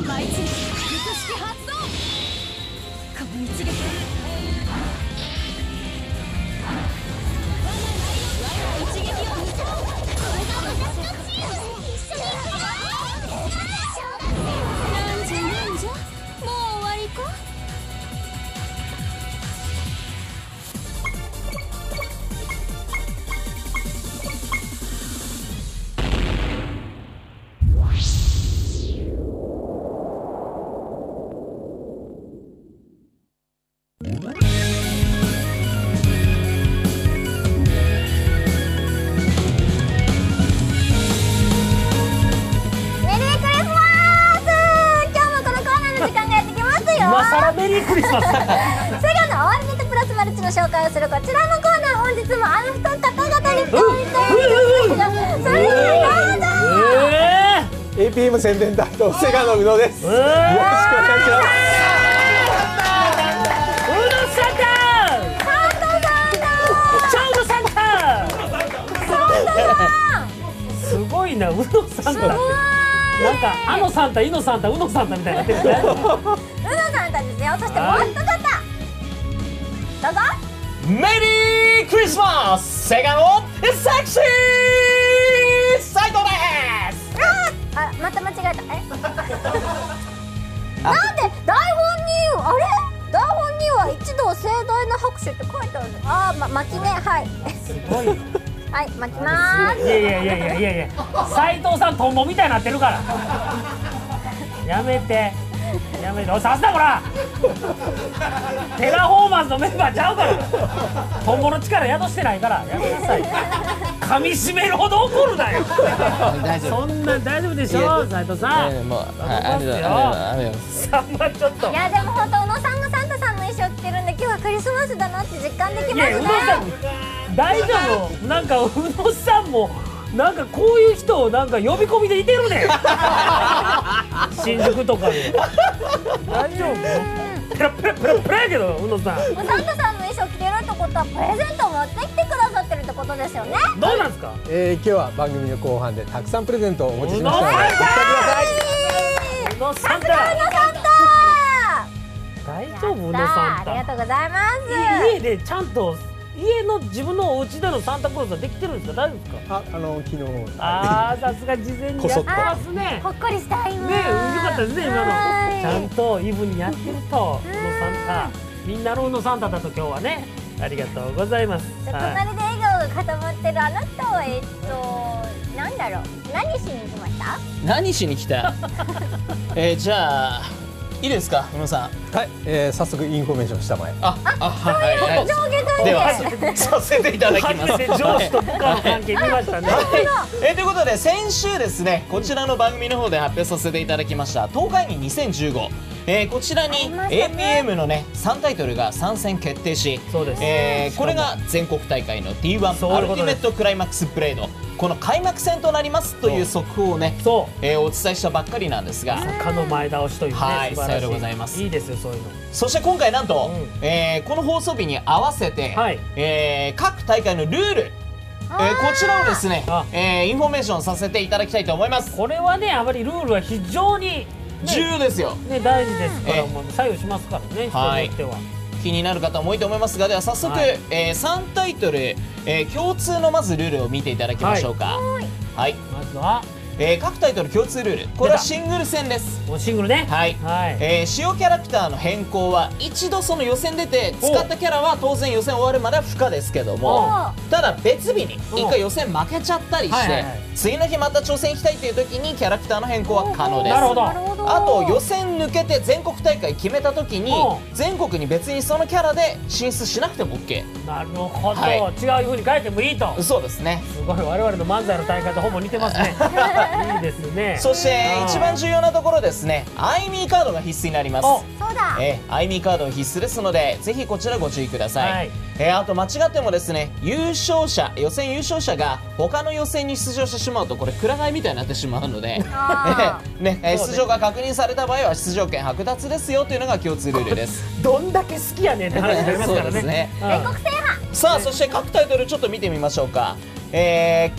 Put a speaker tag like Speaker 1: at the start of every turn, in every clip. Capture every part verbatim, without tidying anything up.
Speaker 1: 舞い散る術式発動。この一撃我が一撃を見せろ。これが私のチーム。一緒に行こう。なんじゃなんじゃ、もう終わりか。
Speaker 2: メリークリスマス。
Speaker 3: セガのオールネットプラスマルチの紹介をするこちらのコーナー、本日もアメフト方々にポイントをいただきますが、それではどうぞ。
Speaker 4: エーピーエム 宣伝担当セガの宇野です。よろしくお願いします。
Speaker 2: 宇野さんだ。
Speaker 3: サンタさんだ。
Speaker 2: ちょうどサンタ。
Speaker 3: サンタさん。
Speaker 2: すごいな、宇野サンタって。なんかあのサンタ、イノサンタ、ウノサンタみたいになってるね。
Speaker 3: 宇野サンタですよ。そしてもう一方、どうぞ。
Speaker 5: メリークリスマス、セガのセクシー斉藤です。
Speaker 3: あ、また間違えた。えなんで台本にあれ台本には一同盛大な拍手って書いてある。あー、ま、巻きね、はい
Speaker 2: すごい。
Speaker 3: はい、巻きまーす。
Speaker 2: いやいやいやいやいやいや、斉藤さんトンボみたいになってるから。やめてやめて、おい、さすだこら。テラフォーマンスのメンバーちゃうから。トンボの力宿してないからやめなさい。噛み締めるほど怒るなよ。
Speaker 5: 大丈夫。
Speaker 2: そんなん大丈夫でしょ、斉藤さん。
Speaker 5: もう、はい、ありがとうございます。
Speaker 2: さんまちょっと。
Speaker 3: いやでも本当宇野さんがサンタさんの衣装着てるんで、今日はクリスマスだなって実感できますね。
Speaker 2: いや、宇野さん大丈夫。なんか宇野さんもなんかこういう人をなんか呼び込みでいてるね。新宿とかで。大丈夫？ペラペラペラペラやけど、宇野さん。
Speaker 3: サンタさんの衣装着てるってことはプレゼントを持ってきてくださってるってことですよね。
Speaker 2: どうなんですか？
Speaker 4: えー、今日は番組の後半でたくさんプレゼントをお持ちしましたので、
Speaker 2: 宇野さん
Speaker 4: ご期待ください。
Speaker 2: 宇野さんだ。
Speaker 3: 宇野サンタ。
Speaker 2: 大丈夫？宇野さん
Speaker 3: ありがとうございます。
Speaker 2: 家でちゃんと家の自分のお家でのサンタクロースはできてるんですか？大丈夫ですか？
Speaker 4: あ、あの昨日。
Speaker 2: ああ、さすが事前にやってますね。
Speaker 3: ほっこりしたいわ。
Speaker 2: ねえ、よかったですね、今の。
Speaker 3: はい
Speaker 2: ちゃんとイブにやってると、宇野サンタ、みんなの宇野サンタだと今日はね、ありがとうございます。
Speaker 3: 隣で
Speaker 2: はい
Speaker 3: 笑顔が固まってるあなたは、えっとなんだろう、何しに行きました？
Speaker 5: 何しに来た？えー、じゃあいいですか、宇野さん。
Speaker 4: はい、えー、早速インフォメーションしたまえ。
Speaker 5: あ、あ、はいはい。
Speaker 3: 上下関係。
Speaker 5: ではさせていただきます。
Speaker 2: 初めて上司と部下の関係見ましたね。
Speaker 5: えー、ということで先週ですね、こちらの番組の方で発表させていただきました東海ににせんじゅうご、えー、こちらに
Speaker 3: ありましたね
Speaker 5: エーピーエム のねさんタイトルが参戦決定し、
Speaker 2: そうです。
Speaker 5: えー、これが全国大会の ティーワン
Speaker 2: そう
Speaker 5: アルティメッ
Speaker 2: いうことです
Speaker 5: トクライマックスブレード、この開幕戦となりますという速報をね、
Speaker 2: そう。
Speaker 5: えー、お伝えしたばっかりなんですが、
Speaker 2: 他の前倒しというね、
Speaker 5: はい
Speaker 2: 素晴らしい。
Speaker 5: さようでございます
Speaker 2: いいですよ、そういうの。
Speaker 5: そして今回なんと、
Speaker 2: う
Speaker 5: えー、この放送日に合わせて、
Speaker 2: はい
Speaker 5: えー、各大会のルール、えー、こちらをですね
Speaker 2: あ、
Speaker 5: えー、インフォメーションさせていただきたいと思います。
Speaker 2: これはね、やっぱりルールは非常に、
Speaker 5: 重要ですよ。
Speaker 2: ね、大事ですから、
Speaker 5: ええ
Speaker 2: もう左右しますからね、人
Speaker 5: はい
Speaker 2: によっては。
Speaker 5: 気になる方も多いと思いますが、では早速、
Speaker 2: はい
Speaker 5: えー、さんタイトル、えー、共通のまずルールを見ていただきましょうか。はい、
Speaker 2: まずは、
Speaker 5: えー、各タイトル共通ルール、これは
Speaker 2: 出た
Speaker 5: シングル戦です。
Speaker 2: もうシングルね。
Speaker 5: はい、
Speaker 2: はい。
Speaker 5: えー、主要キャラクターの変更は一度その予選出て使ったキャラは当然予選終わるまでは不可ですけども、ただ別日に一回予選負けちゃったりして
Speaker 2: はいはいはい
Speaker 5: 次の日また挑戦行きたいという時にキャラクターの変更は可能です。
Speaker 2: なるほど
Speaker 3: なるほど。
Speaker 5: あと予選抜けて全国大会決めた時に
Speaker 2: う
Speaker 5: 全国に別にそのキャラで進出しなくても OK。
Speaker 2: なるほど、
Speaker 5: はい
Speaker 2: 違う風に変えてもいいと。
Speaker 5: そうですね。
Speaker 2: すごい、我々の漫才の大会とほぼ似てますね。いいですね。
Speaker 5: そして
Speaker 2: あー
Speaker 5: 一番重要なところですね、アイミーカードが必須になります。
Speaker 2: お
Speaker 3: そうだ。
Speaker 5: えー、アイミーカード必須ですのでぜひこちらご注意ください。
Speaker 2: はい
Speaker 5: えーあと間違ってもですね、優勝者予選優勝者が他の予選に出場してしまうとこれくら替えみたいになってしまうので
Speaker 3: あ
Speaker 5: えーねえー
Speaker 2: そうね
Speaker 5: 出場が確認された場合は出場権剥奪ですよというのが共通ルールです。
Speaker 2: どんだけ好きやねんって話になりますからね。
Speaker 5: そうですね
Speaker 2: うん
Speaker 3: 全国制覇。
Speaker 5: さあそして各タイトルちょっと見てみましょうか。えー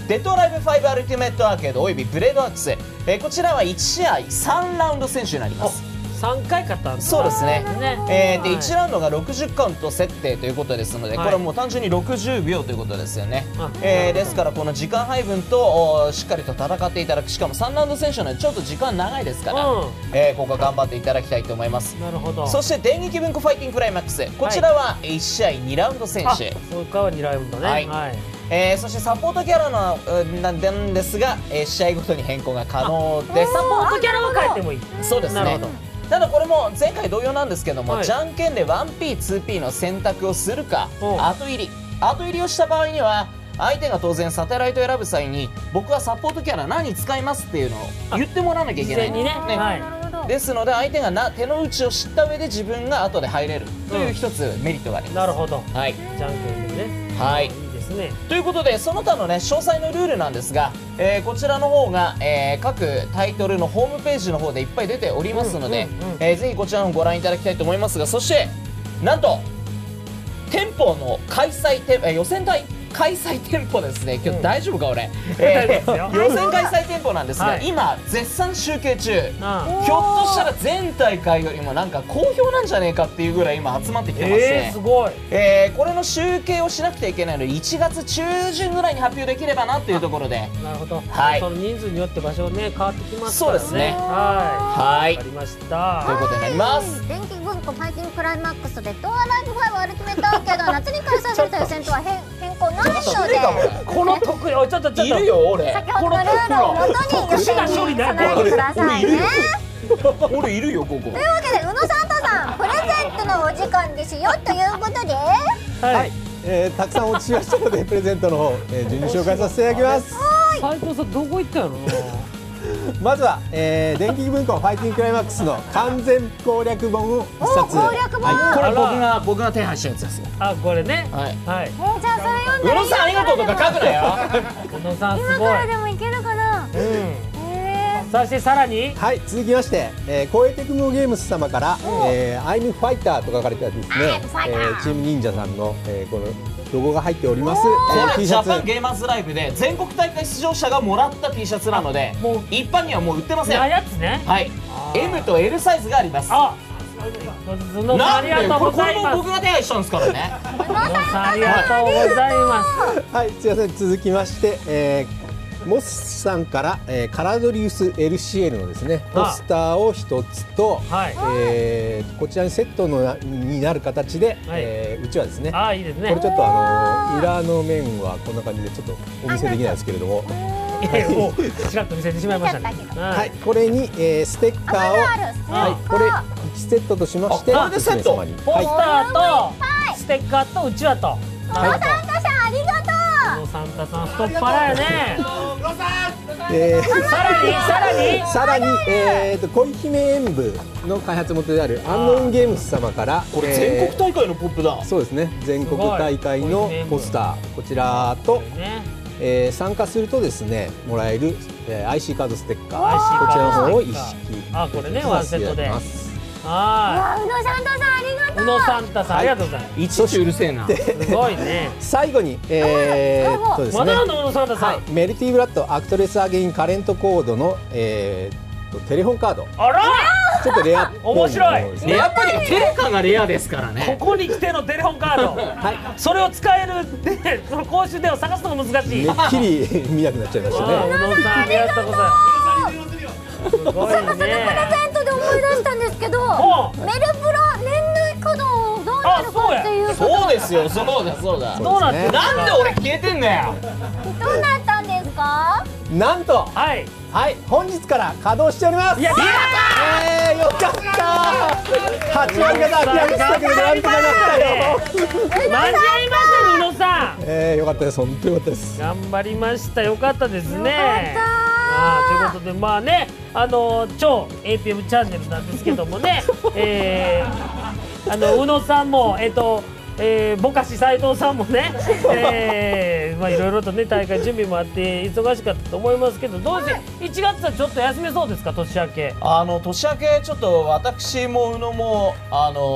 Speaker 5: デッドアライブファイブアルティメットアーケードおよびブレードアックス、えーこちらはいち試合さんラウンド選手になります。
Speaker 2: さんかい勝ったんです
Speaker 5: そうですね。
Speaker 2: ね。
Speaker 5: えーで
Speaker 2: はい
Speaker 5: いちラウンドがろくじゅっカウント設定ということですので、
Speaker 2: はい
Speaker 5: これはもう単純にろくじゅうびょうということですよね
Speaker 2: あ。
Speaker 5: えーですからこの時間配分とおしっかりと戦っていただく、しかもさんラウンド選手なのでちょっと時間長いですから、
Speaker 2: うん
Speaker 5: えーここは頑張っていただきたいと思います。
Speaker 2: なるほど。
Speaker 5: そして電撃文庫ファイティングクライマックス、こちらはいち試合にラウンド選
Speaker 2: あ、
Speaker 5: 手。
Speaker 2: そうかはにラウンドね。
Speaker 5: は
Speaker 2: はいい。
Speaker 5: えーそしてサポートキャラのうんなんなんですが、えー試合ごとに変更が可能です。
Speaker 2: サポートキャラは変えてもいい。
Speaker 5: そうですね
Speaker 2: なるほど。
Speaker 5: ただこれも前回同様なんですけども、
Speaker 2: はい
Speaker 5: じゃんけんで ワンピー、ツーピー の選択をするか、
Speaker 2: うん
Speaker 5: 後入り後入りをした場合には相手が当然サテライトを選ぶ際に僕はサポートキャラ何使いますっていうのを言ってもらわなきゃいけない
Speaker 2: 事前にね。はい。
Speaker 3: なるほど。
Speaker 5: ですので相手がな手の内を知った上で自分が後で入れるという一つメリットがあります。
Speaker 2: なるほど。
Speaker 5: はい、
Speaker 2: じゃんけんでね。
Speaker 5: はい
Speaker 2: いいですね。
Speaker 5: ということでその他のね詳細のルールなんですが、えーこちらの方が、えー各タイトルのホームページの方でいっぱい出ておりますので、
Speaker 2: うんうんうん
Speaker 5: えーぜひこちらの方ご覧いただきたいと思いますが、そしてなんと店舗の開催店、えー予選大開催店舗ですね。今
Speaker 2: うん
Speaker 5: 日大丈夫か俺、え
Speaker 2: 大丈夫
Speaker 5: ー予選開催店舗なんですが、
Speaker 2: はい
Speaker 5: 今絶賛集計中。
Speaker 2: あ
Speaker 5: ひょっとしたら前大会よりもなんか好評なんじゃねえかっていうぐらい今集まってきてまして、
Speaker 2: えー、すごい。
Speaker 5: えーこれの集計をしなくてはいけないのでいちがつ中旬ぐらいに発表できればなというところで、
Speaker 2: なるほど。
Speaker 5: はい
Speaker 2: その人数によって場所ね変わってきますからね。
Speaker 5: そうですね
Speaker 2: は。
Speaker 5: はいい
Speaker 2: わかりまし
Speaker 5: という
Speaker 2: た。
Speaker 5: ことになります。
Speaker 3: 電気文庫ファイティングクライマックスデッドアライブファイブアルティメットアーケードは夏に開催された予選とは変変更ないので、
Speaker 2: この得意、おいちょっとちょっと。
Speaker 5: いるよ俺。
Speaker 3: 先ほどのルールをもとに予選に備えてくださいね。
Speaker 5: 俺いるよここ。
Speaker 3: というわけで宇野サンタさんプレゼントのお時間ですよということで、
Speaker 2: は
Speaker 4: はいい。、えーたくさん落ちましたのでプレゼントの方、えー順に紹介させていただきます。
Speaker 2: 斉藤さんどこ行ったんやろな。
Speaker 4: まずは、えー電気文庫ファイティングクライマックスの完全攻略本を一冊。
Speaker 3: お攻略本
Speaker 4: は
Speaker 5: これ僕が僕が手配したやつですよ。
Speaker 2: あ、これね。
Speaker 5: はい。
Speaker 2: はい。
Speaker 3: えーじゃあそれ読んだら
Speaker 5: 宇野さんありがとうとか書くなよ。
Speaker 2: 小野さんす
Speaker 3: 今
Speaker 2: ごい。
Speaker 3: からでもいけるかな。
Speaker 2: うん。
Speaker 3: え
Speaker 2: そしてさらに。
Speaker 4: い、はい、続きまして、えー、光栄テクノゲームス様から「えー、アイムファイター」と書かれたですね、えー、チーム忍者さんの、えー、このロゴが入っております、
Speaker 5: こ
Speaker 4: えー、
Speaker 5: れ
Speaker 4: T
Speaker 5: ジ
Speaker 4: シャツ。
Speaker 5: ャパンゲーマーズライブで全国大会出場者がもらった T シャツなので、
Speaker 2: もう
Speaker 5: 一般にはもう売ってません。
Speaker 2: な
Speaker 5: はい。
Speaker 2: やつね。ー
Speaker 5: エム と エル サイズがあります。
Speaker 2: あ。宇野さん
Speaker 5: なん
Speaker 2: ありがとう
Speaker 5: でこれこ
Speaker 2: ございます。
Speaker 5: れも僕が手配したんですからね。
Speaker 2: 宇野さんありがとうございます。
Speaker 4: はい、すいません、続きまして、えー、モスさんから、えー、カラドリウス エルシーエル のですねポスターを一つと、
Speaker 2: はい。
Speaker 4: えー、こちらにセットのなになる形で、えーうちはですね、
Speaker 2: あ、いいですね。
Speaker 4: これちょっとあの裏の面はこんな感じでちょっとお見せできないですけれども、
Speaker 2: えーもうちらっと見せてしまいましたね。
Speaker 4: はい、これに、えー、ステッカーを、
Speaker 3: あるあるステッカー
Speaker 4: はい、これいちセットとしまして、
Speaker 5: あこれでセット
Speaker 4: いち名様に
Speaker 2: ポスタ
Speaker 4: は
Speaker 2: ーとステッカーとうちわと。
Speaker 3: 宇野サンタさんありがと
Speaker 2: 宇野サンタさん太っ腹やね。
Speaker 4: い、えー
Speaker 2: さらにさらに。
Speaker 4: さらに、えー、と恋姫演舞の開発元であるアンノーンゲームス様から
Speaker 5: これ
Speaker 4: えー
Speaker 5: 全国大会のポップだ。
Speaker 4: そうですね、全国大会のポスターこちらと、
Speaker 2: ね。
Speaker 4: えー参加するとですねもらえる、えー、アイシー カードステッカー
Speaker 2: アイシー
Speaker 4: こちらの方を一
Speaker 2: カードステッ
Speaker 4: 式
Speaker 2: カーあこれねワンセットで
Speaker 4: いただきます
Speaker 3: う。
Speaker 2: は
Speaker 3: わ宇野サンタさんありが
Speaker 2: い。
Speaker 3: とう。
Speaker 2: 宇野サンタさんありがとうございます。
Speaker 5: いちいちうるせえな。
Speaker 2: すごいね。
Speaker 4: 最後に、えー、っとですね
Speaker 2: まだあんの宇野サンタさん。
Speaker 4: はい、メルティブラッドアクトレスアゲインカレントコードの、えー、とテレフォンカード
Speaker 2: あら。
Speaker 4: ちょっとレアっぽい
Speaker 2: 面白い
Speaker 4: ものですね
Speaker 5: やっぱりテレカがレアですから
Speaker 2: こ
Speaker 5: ね。
Speaker 2: こに来てのテレフォンカード。
Speaker 4: はい
Speaker 2: それを使えるってその公衆電話探すのが難しい。
Speaker 4: めっきり見なくなっちゃいました
Speaker 2: あー
Speaker 4: ね。
Speaker 2: 宇野さんありがとうございます。すごい
Speaker 3: プレ
Speaker 2: ね。
Speaker 3: ゼントで思い出したんですけど、
Speaker 2: おう
Speaker 3: メルプラ年内稼働どうなるかっていうこと
Speaker 5: そうですよ、そうだそうだ。
Speaker 2: どうなってるんですか。
Speaker 5: なんで俺消えてんだよ。
Speaker 3: どうなったんですか。
Speaker 4: なんと、
Speaker 2: はい。
Speaker 4: はい、本日から稼働しております。
Speaker 2: いや、
Speaker 4: えー、よかったはち割方諦めてたけどなんとかなったよ。
Speaker 2: 間に合いましたね、宇野さん。
Speaker 4: えー、よかったです、本当よかったです。
Speaker 2: 頑張りました。よかったですね。
Speaker 3: よかった
Speaker 2: あーということでまあねあの超 エーピーエム チャンネルなんですけどもね、えー、あの宇野さんもえっと。えー、ぼかし斉藤さんもね、えー、まあいろいろとね大会準備もあって忙しかったと思いますけど、どうしていちがつはちょっと休めそうですか、年明け。
Speaker 5: あの年明けちょっと私も宇野もあの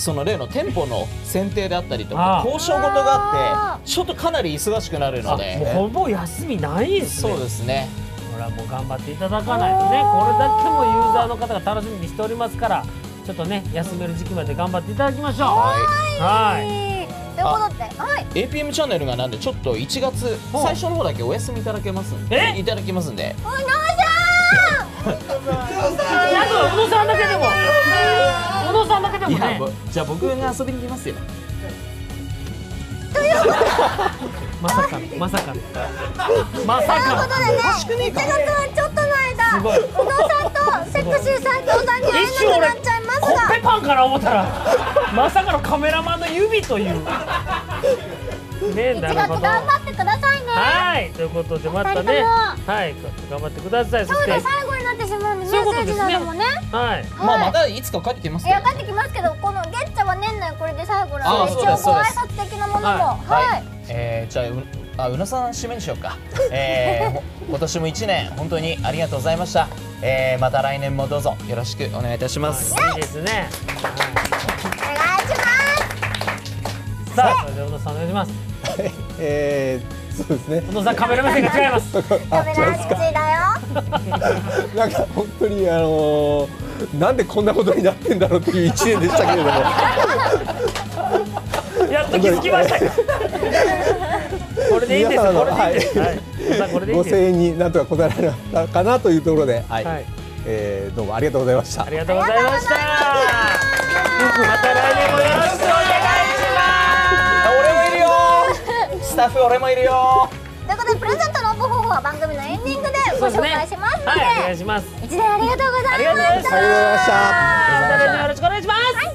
Speaker 5: その例の店舗の選定であったりと
Speaker 2: ああ
Speaker 5: か交渉事があってちょっとかなり忙しくなるの
Speaker 2: もう
Speaker 5: で。
Speaker 2: ほぼ休みないですね。
Speaker 5: そうですね。
Speaker 2: これはもう頑張っていただかないとね、これだけもユーザーの方が楽しみにしておりますから、ちょっとね休める時期まで頑張っていただきましょう。はい。
Speaker 3: ということで、はい。
Speaker 5: エーピーエム チャンネルがなんでちょっといちがつ
Speaker 2: ほう
Speaker 5: 最初の方だけお休みいただけますんで、
Speaker 2: え
Speaker 5: いただきますんで。
Speaker 3: うの
Speaker 2: なんか宇野さんだけでも、宇野さんだけでもね。
Speaker 5: いやもうじゃあ僕が遊びに行きますよ。
Speaker 2: まさかのまさかのまさ
Speaker 3: さん。という
Speaker 2: か
Speaker 3: ことでね、いちがつはちょっとの間、
Speaker 2: すごい
Speaker 3: 宇野さんとセクシー斉藤さんに会えなくなっちゃいます
Speaker 2: コッ
Speaker 3: が、
Speaker 2: ペパンかな思ったらまさかのカメラマンの指というね。
Speaker 3: 1
Speaker 2: なるほど。
Speaker 3: 月頑張ってくださいね。
Speaker 2: はいということでまたね、はい頑張ってください。そして
Speaker 3: そうだ、最後になってしまうんで、メ
Speaker 2: そういうこ
Speaker 3: ッセージ
Speaker 2: とですね
Speaker 3: などもね。
Speaker 2: はい
Speaker 5: まあまたいつか帰ってきます
Speaker 3: いや、
Speaker 5: けど。
Speaker 3: 帰ってきますけど、このゲッチャは年内これで最後な
Speaker 5: あ
Speaker 3: ので、一応
Speaker 5: ーそうです
Speaker 3: ご挨拶的なものも、
Speaker 5: は。
Speaker 3: はい
Speaker 5: えー、じゃあうあ宇野さん締めにしようか。えー、ほ今年もいちねん本当にありがとうございました。えー、また来年もどうぞよろしくお願いいたします。
Speaker 2: いいですね。
Speaker 3: お願いします。
Speaker 2: さあそれでは宇野さんお願いします。
Speaker 4: えー、そうですね。
Speaker 2: 宇野さんカメラ目線が違います。
Speaker 3: カメラ好きだよ。
Speaker 4: なんか本当にあのー、なんでこんなことになってんだろうっていう一年でしたけれども。
Speaker 2: やっと気づきましたか。これでいいんですよ。これでいいんです。
Speaker 4: は
Speaker 2: はいい。宇野さんこれでいいん
Speaker 4: ご
Speaker 2: です。
Speaker 4: 声援になんとか応えられたかなというところで、はい、
Speaker 2: はい
Speaker 4: えーどうもありがとうございました
Speaker 2: あ。りがとうございました。また来年もよろしくお願いし
Speaker 5: 俺もいるよー。スタッフ俺もいるよー。
Speaker 3: ということで、プレゼントの応募方法は番組のエンディングで
Speaker 2: ます。
Speaker 3: ご紹介しますので、
Speaker 2: はい、お願いします。
Speaker 3: 一年ありがとうございました。
Speaker 2: ありがとうございました。
Speaker 4: ありがとうございました。
Speaker 2: また来年よろしくお願いします。